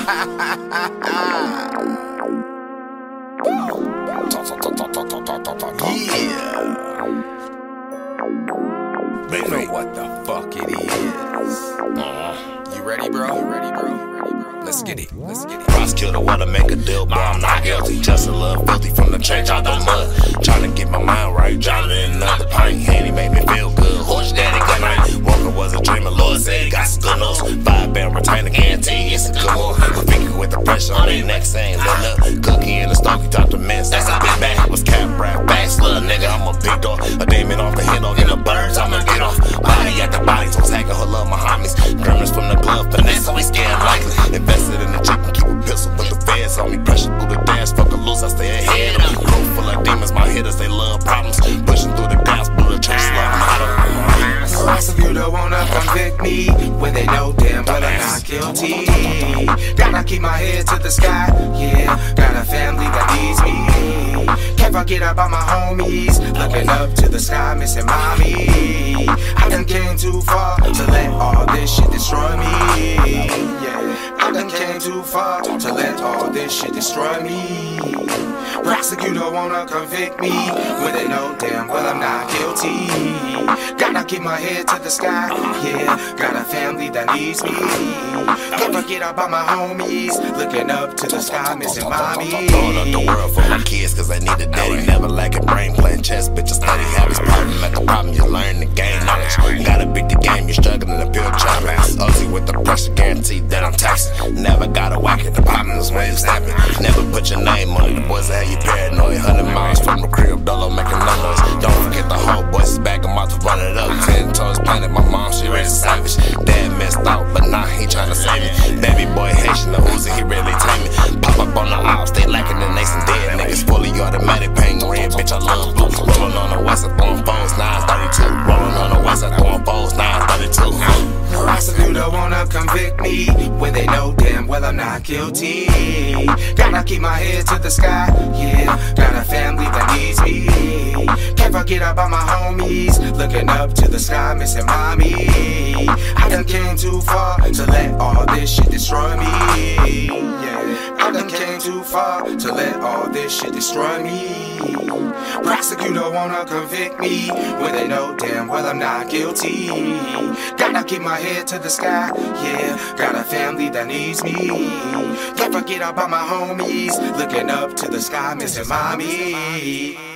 They know what the fuck it is. You ready, bro? You ready, bro? Let's get it. Let's get it. Prosecutor wanna make a deal, but I'm not guilty. Just a little filthy from the change out the mud. Tryna get my mind right, drowning in another pint. Henny made me feel good. Horse daddy good night. Walker was a dreamer. Lord said he got some good news. 5-band retainer guarantee, it's a good move. Rafiki with the pressure on their neck saying, lit up. Cookie in the stokie, talk to mess. That's a big bag. Was cap rap, bass, little nigga. I'm a big dog. A demon off the head, don't get the birds. I'ma get off. Body at the body, so hacking her love, my homies. Grimace from the glove, finesse, so we scared likely. Invested in the Jeep and keep a pistol, but the feds on me. Pressure through the dash, fuck a loose, I stay ahead of me. Room full of demons, my hitters, they love problems. Pushing through the glass, blue trench, love model. Prosecutor wanna convict me when they know damn well I'm not guilty. Gotta keep my head to the sky, yeah. Got a family that needs me. Can't forget about my homies, looking up to the sky, missing mommy. I done came too far to let all this shit destroy me. Yeah, I done came too far to let all this shit destroy me. Prosecutor wanna convict me when they know damn well I'm not guilty. Gotta keep my head to the sky, yeah. Got a family that needs me. Can't forget about my homies, looking up to the sky, missing mommy. Throwing up the world for my kids, cause they need a daddy. Never lacking brain, playing chess, bitches study habits. Problem at the problem, you learn to gain knowledge. Gotta beat the game, you're struggling to build challenge. Ugly with the pressure, guaranteed that I'm taxing. Never gotta whack it, the problem is when you snapping. Never put your name on it, the boys that have you paranoid. 100 miles from the crib, Dolo making no noise. Don't forget the whole boys, back them out to run it up. 10 toes planted, my mom, she raised a savage. Dad messed out, but now he tryna save me. Baby boy Haitian, the Uzi, he really tame me. Pop up on the ops, they lacking the Nathan dead. Niggas fully automatic, paying red, bitch, I love blue. Rolling on the west side, throwing foes, 932. Rolling on the west side, throwing foes, 932. Prosecutor wanna convict me when they know damn well I'm not guilty. Gotta keep my head to the sky, yeah. Got a family that needs me. Can't forget about my homies, looking up to the sky, missing mommy. I done came too far to let all this shit destroy me. Yeah, I done came too far to let all this shit destroy me. Prosecutor wanna convict me when they know damn well I'm not guilty. Gotta keep my head to the sky, yeah. Got a family that needs me. Can't forget about my homies, looking up to the sky, missing mommy.